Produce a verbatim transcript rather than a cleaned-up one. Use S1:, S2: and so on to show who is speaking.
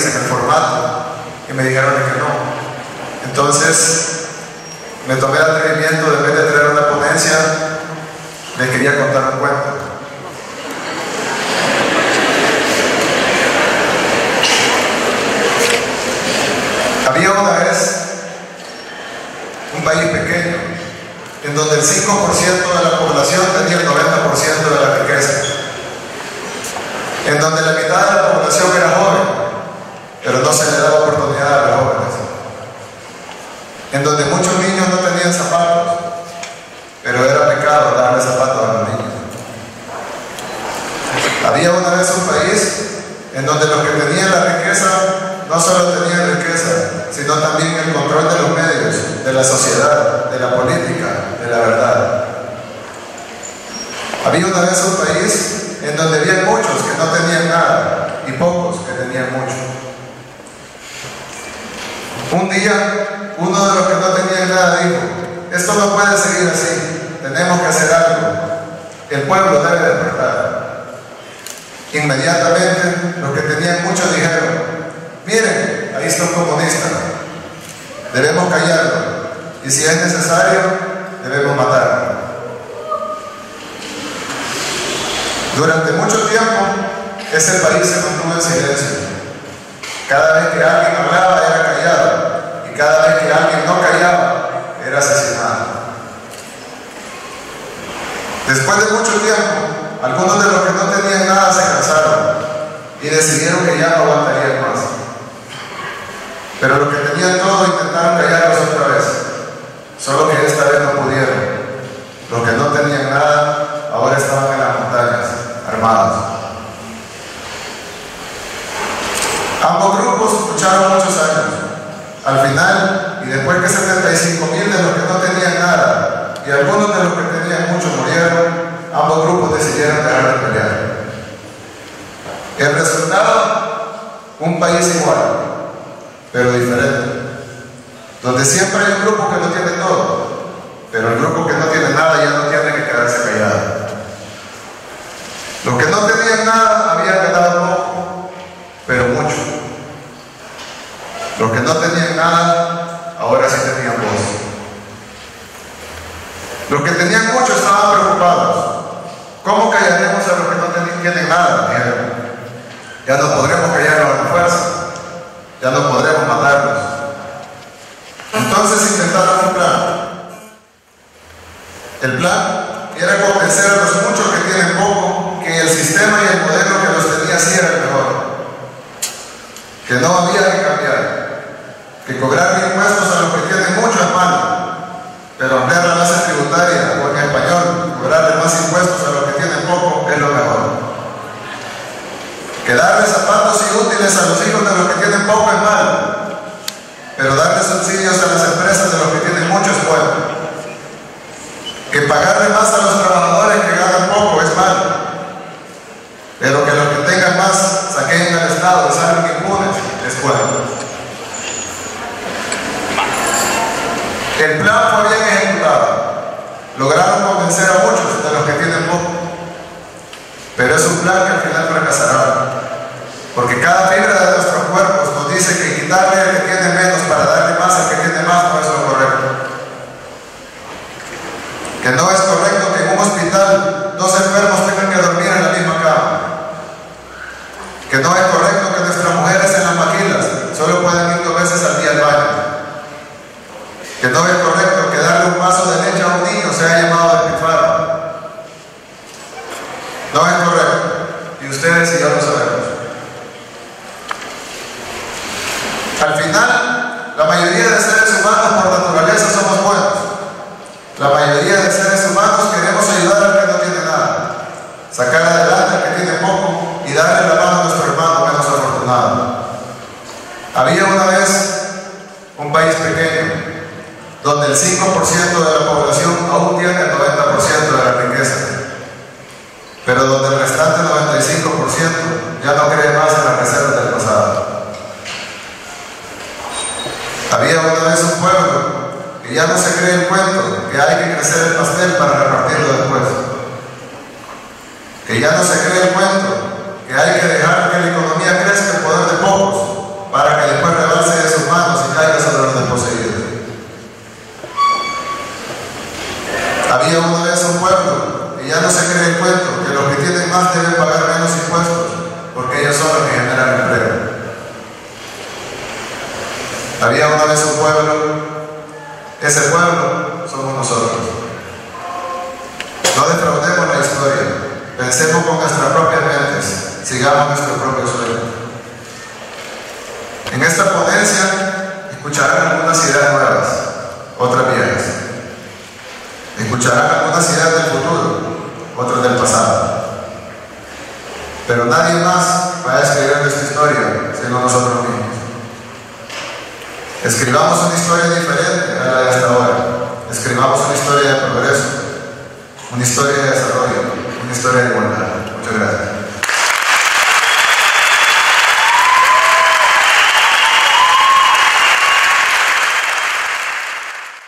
S1: país en el formato y me dijeron de que no. Entonces me tomé el atrevimiento de, en vez de traer una ponencia, les quería contar un cuento. Había una vez un país pequeño en donde el cinco por ciento de la población tenía el noventa por ciento de la riqueza, en donde la mitad de la población era joven, pero no se le daba oportunidad a los jóvenes, en donde muchos niños no tenían zapatos, pero era pecado darle zapatos a los niños. Había una vez un país en donde los que tenían la riqueza no solo tenían riqueza, sino también el control de los medios, de la sociedad, de la política, de la verdad. Había una vez un país en donde había muchos que no tenían nada y pocos que tenían mucho. Un día, uno de los que no tenían nada dijo: esto no puede seguir así, tenemos que hacer algo, el pueblo debe despertar. Inmediatamente los que tenían mucho dijeron: miren, ahí está un comunista, debemos callarlo, y si es necesario, debemos matarlo. Durante mucho tiempo, ese país se mantuvo en silencio. Cada vez que alguien hablaba, era callado, y cada vez que alguien no callaba, era asesinado. Después de mucho tiempo, algunos de los que no tenían nada se cansaron y decidieron que ya no aguantarían más. Pero los que tenían todo intentaron callarlos otra vez, solo que esta vez no pudieron. Los que no tenían nada ahora estaban en las montañas, armados. Ambos grupos lucharon muchos años. Al final, y después que setenta y cinco mil de los que no tenían nada y algunos de los que tenían mucho murieron, ambos grupos decidieron dejar de pelear. El resultado, un país igual, pero diferente, donde siempre hay un grupo que no tiene todo, pero el grupo que no tiene nada ya no tiene que quedarse callado. Los que no tenían nada habían ganado poco, pero mucho. Los que no tenían nada, ahora sí tenían voz. Los que tenían mucho estaban preocupados. ¿Cómo callaremos a los que no tienen nada? Dijeron. Ya no podremos callarlos a la fuerza, ya no podremos matarlos. Entonces intentaron un plan. El plan era convencer a los muchos que tienen poco que el sistema y el modelo que los tenía así era el mejor, que no había que cambiar, que cobrar impuestos a los que tienen mucho es malo, pero ampliar la base tributaria, o en español, cobrarle más impuestos a los que tienen poco es lo mejor. Que darle zapatos y útiles a los hijos de los que tienen poco es malo, pero darle subsidios a las empresas de los que tienen mucho es bueno. Que pagarle más a los trabajadores que ganan poco es malo, pero que los que tengan más saquen al Estado y salgan impunes es bueno. El plan fue bien ejecutado. Lograron convencer a muchos de los que tienen poco, pero es un plan que al final fracasará, porque cada fibra de nuestros cuerpos nos dice que quitarle al que tiene menos para darle más al que tiene más no es lo correcto. Que no es correcto que en un hospital dos enfermos tengan que dormir en la misma cama. Que no es correcto que nuestras mujeres en las maquilas solo puedan ir dos veces al día al baño. Que no es correcto que darle un vaso de leche a un niño sea llamado despilfarro. No es correcto, y ustedes y yo lo sabemos. Al final, la mayoría de seres humanos por naturaleza somos buenos. La mayoría de seres humanos queremos ayudar al que no tiene nada, sacar adelante al que tiene poco y darle la mano a nuestro hermano menos afortunado. Había una vez un país pequeño donde el cinco por ciento de la población aún tiene el noventa por ciento de la riqueza, pero donde el restante noventa y cinco por ciento ya no cree más en las reservas del pasado. Había una vez un pueblo que ya no se cree el cuento que hay que crecer el pastel para repartirlo después, que ya no se cree el cuento que hay que dejar que la economía crezca en poder de pocos Había una vez un pueblo y ya no se cree el cuento que los que tienen más deben pagar menos impuestos porque ellos son los que generan empleo. Había una vez un pueblo, ese pueblo somos nosotros. No defraudemos la historia, pensemos con nuestras propias mentes, sigamos nuestro propio sueño. En esta ponencia escucharán algunas ideas nuevas, otras viejas. Escucharán algunas ideas del futuro, otras del pasado. Pero nadie más va a escribir nuestra historia, sino nosotros mismos. Escribamos una historia diferente a la de hasta ahora. Escribamos una historia de progreso, una historia de desarrollo, una historia de igualdad.